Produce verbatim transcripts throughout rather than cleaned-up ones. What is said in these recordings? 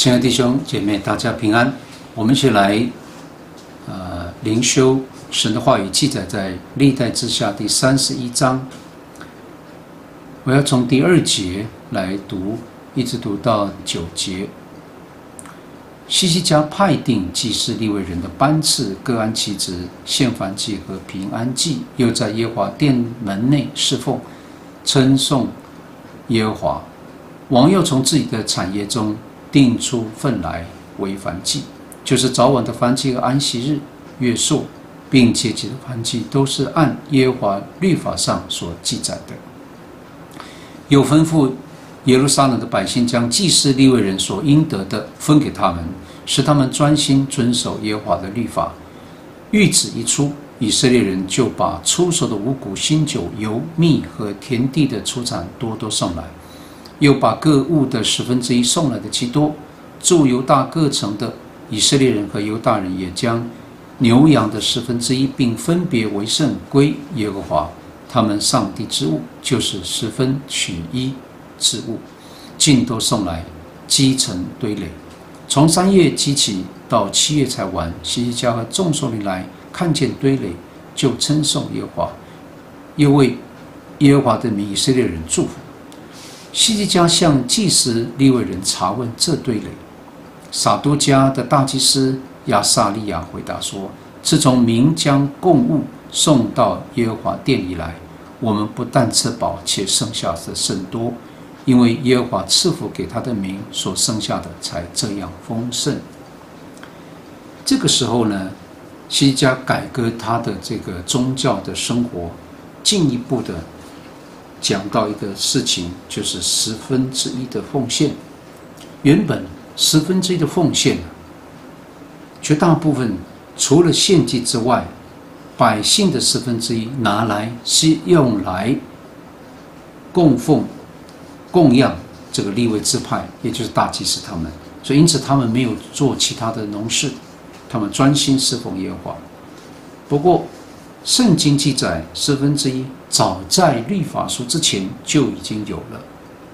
亲爱的弟兄姐妹，大家平安。我们一起来，呃，灵修神的话语，记载在历代志下第三十一章。我要从第二节来读，一直读到九节。希西家派定祭司利未人的班次，各按其职，献燔祭和平安祭，又在耶和华殿门内侍奉，称颂耶和华。王又从自己的产业中定出份来为燔祭，就是早晚的燔祭和安息日、月朔，并节期的燔祭，都是按耶和华律法上所记载的。又吩咐耶路撒冷的百姓将祭司利未人所应得的分给他们，使他们专心遵守耶和华的律法。谕旨一出，以色列人就把出手的五谷、新酒、油、蜜和田地的出产多多送来，又把各物的十分之一送来的极多。住犹大各城的以色列人和犹大人也将牛羊的十分之一，并分别为圣归耶和华他们上帝之物，就是十分取一之物，尽都送来，积成堆垒。从三月积起到七月才完。希西家和众首领来看见堆垒，就称颂耶和华，又为耶和华的名以色列人祝福。希西家向祭司利未人查问这堆垒。撒督家的大祭司亚撒利亚回答说：自从民将供物送到耶和华殿里来，我们不但吃饱，且剩下的甚多，因为耶和华赐福给他的民，所剩下的才这样丰盛。这个时候呢，希西家改革他的这个宗教的生活，进一步的讲到一个事情，就是十分之一的奉献。原本十分之一的奉献，绝大部分除了献祭之外，百姓的十分之一拿来是用来供奉供养这个利未支派，也就是大祭司他们，所以因此他们没有做其他的农事，他们专心侍奉耶和华。不过圣经记载十分之一早在律法书之前就已经有了，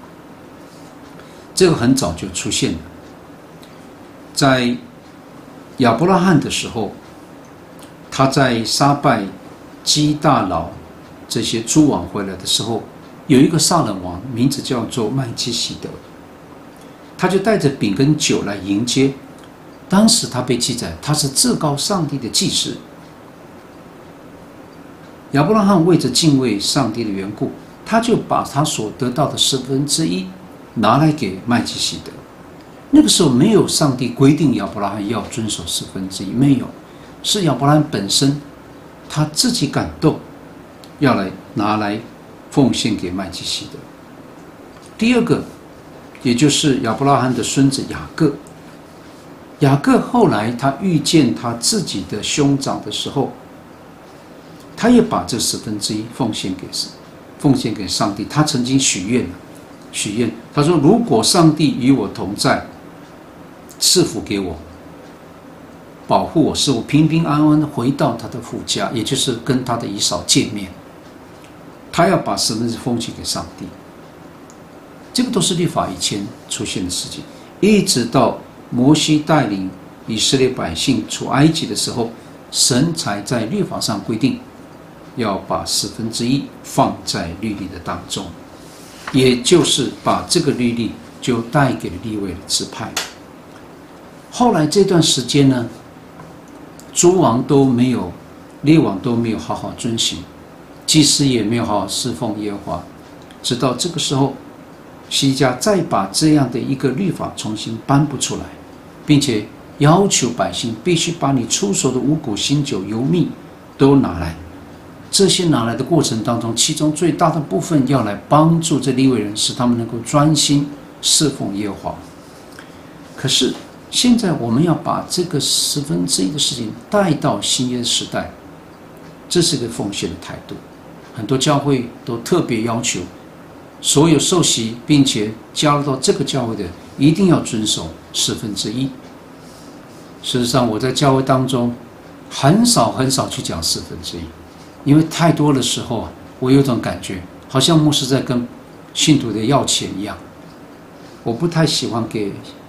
这个很早就出现了。在亚伯拉罕的时候，他在杀败基大老这些诸王回来的时候，有一个撒冷王，名字叫做麦基洗德，他就带着饼跟酒来迎接。当时他被记载他是至高上帝的祭司。亚伯拉罕为着敬畏上帝的缘故，他就把他所得到的十分之一拿来给麦基洗德。那个时候没有上帝规定亚伯拉罕要遵守十分之一，没有，是亚伯拉罕本身他自己感动，要来拿来奉献给麦基洗德。第二个，也就是亚伯拉罕的孙子雅各。雅各后来他遇见他自己的兄长的时候，他也把这十分之一奉献给奉献给上帝。他曾经许愿许愿他说，如果上帝与我同在，赐福给我，保护我，使我平平安安回到他的父家，也就是跟他的以扫见面。他要把十分之一奉献给上帝。这个都是律法以前出现的事情，一直到摩西带领以色列百姓出埃及的时候，神才在律法上规定要把十分之一放在律例的当中，也就是把这个律例就带给了利未的支派。后来这段时间呢，诸王都没有，列王都没有好好遵行，祭司也没有好好侍奉耶和华。直到这个时候，希西家再把这样的一个律法重新颁布出来，并且要求百姓必须把你出手的五谷、新酒、油蜜都拿来。这些拿来的过程当中，其中最大的部分要来帮助这利未人，使他们能够专心侍奉耶和华。可是现在我们要把这个十分之一的事情带到新约时代，这是个奉献的态度。很多教会都特别要求所有受洗并且加入到这个教会的，一定要遵守十分之一。事实上，我在教会当中很少很少去讲四分之一，因为太多的时候，我有种感觉，好像牧师在跟信徒的要钱一样。我不太喜欢给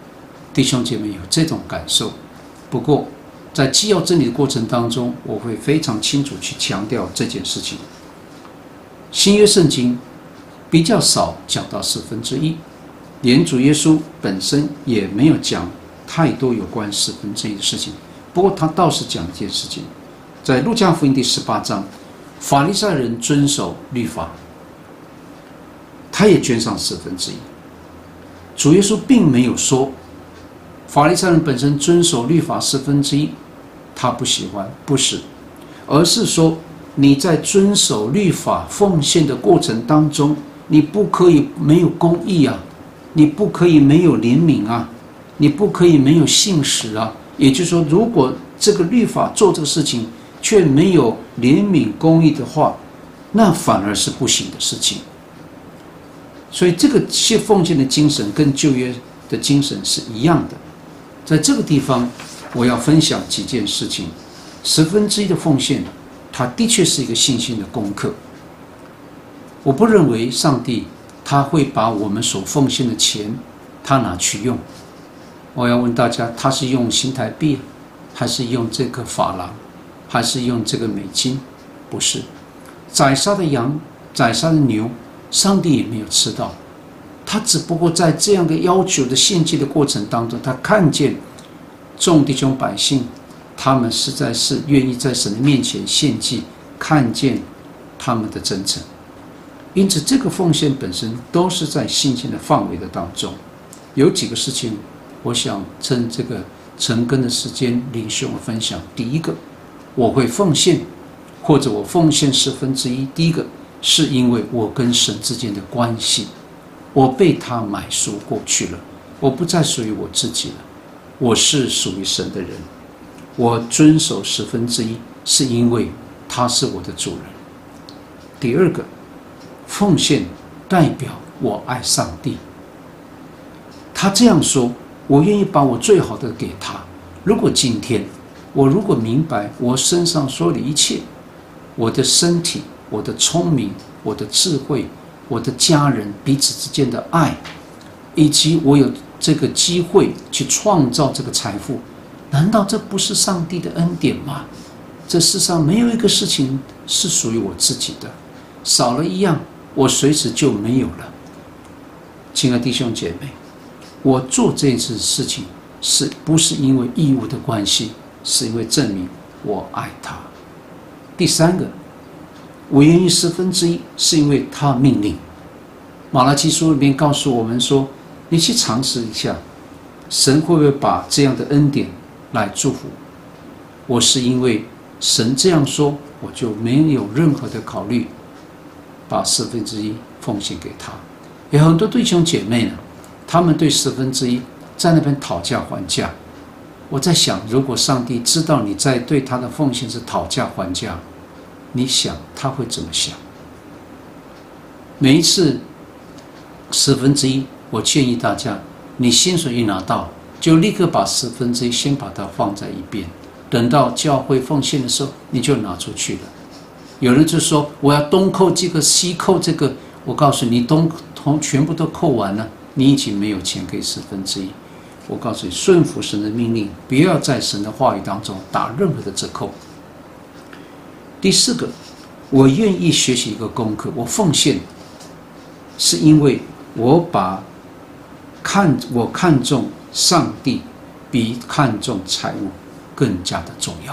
弟兄姐妹有这种感受。不过在纪要真理的过程当中，我会非常清楚去强调这件事情。新约圣经比较少讲到四分之一，连主耶稣本身也没有讲太多有关四分之一的事情。不过他倒是讲一件事情，在路加福音第十八章，法利赛人遵守律法，他也捐上四分之一。主耶稣并没有说法利赛人本身遵守律法四分之一他不喜欢，不是，而是说你在遵守律法奉献的过程当中，你不可以没有公义啊，你不可以没有怜悯啊，你不可以没有信实啊。也就是说，如果这个律法做这个事情却没有怜悯公义的话，那反而是不行的事情。所以这个奉献的精神跟旧约的精神是一样的。在这个地方我要分享几件事情。十分之一的奉献，它的确是一个信心的功课。我不认为上帝他会把我们所奉献的钱他拿去用。我要问大家，他是用新台币，还是用这个法郎，还是用这个美金？不是。宰杀的羊，宰杀的牛，上帝也没有吃到，他只不过在这样的要求的献祭的过程当中，他看见众弟兄百姓他们实在是愿意在神的面前献祭，看见他们的真诚。因此这个奉献本身都是在信心的范围的当中。有几个事情我想趁这个晨更的时间领袖分享。第一个，我会奉献，或者我奉献十分之一。第一个是因为我跟神之间的关系，我被他买赎过去了，我不再属于我自己了，我是属于神的人。我遵守十分之一，是因为他是我的主人。第二个，奉献代表我爱上帝。他这样说，我愿意把我最好的给他。如果今天我如果明白我身上所有的一切，我的身体，我的聪明，我的智慧，我的家人彼此之间的爱，以及我有这个机会去创造这个财富，难道这不是上帝的恩典吗？这世上没有一个事情是属于我自己的，少了一样，我随时就没有了。亲爱的弟兄姐妹，我做这件事情是不是因为义务的关系，是因为证明我爱他。第三个，我愿意十分之一，是因为他命令。马拉基书里面告诉我们说，你去尝试一下，神会不会把这样的恩典来祝福我？是因为神这样说，我就没有任何的考虑，把十分之一奉献给他。有很多弟兄姐妹呢，他们对十分之一在那边讨价还价。我在想，如果上帝知道你在对他的奉献是讨价还价，你想他会怎么想？每一次十分之一，我建议大家，你薪水一拿到，就立刻把十分之一先把它放在一边，等到教会奉献的时候，你就拿出去了。有人就说我要东扣这个西扣这个，我告诉你，东全部都扣完了，你已经没有钱给十分之一。我告诉你，顺服神的命令，不要在神的话语当中打任何的折扣。第四个，我愿意学习一个功课，我奉献是因为我把看我看重上帝比看重财物更加的重要。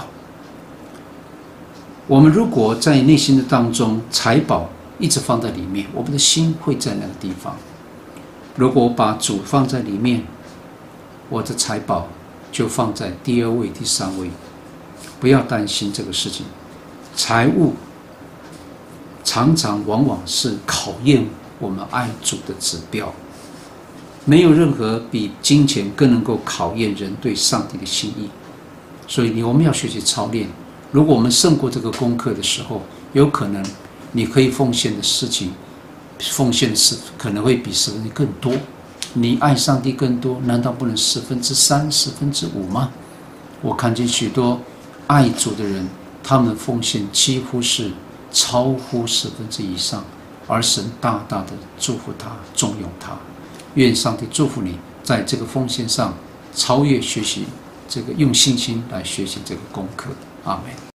我们如果在内心的当中财宝一直放在里面，我们的心会在那个地方。如果我把主放在里面，我的财宝就放在第二位第三位。不要担心这个事情，财物常常往往是考验我们爱主的指标。没有任何比金钱更能够考验人对上帝的心意。所以我们要学习操练。如果我们胜过这个功课的时候，有可能你可以奉献的事情，奉献的事可能会比十分之更多。你爱上帝更多，难道不能十分之三、十分之五吗？我看见许多爱主的人，他们奉献几乎是超乎十分之以上，而神大大的祝福他，重用他。愿上帝祝福你，在这个奉献上超越学习这个用信心来学习这个功课。阿们。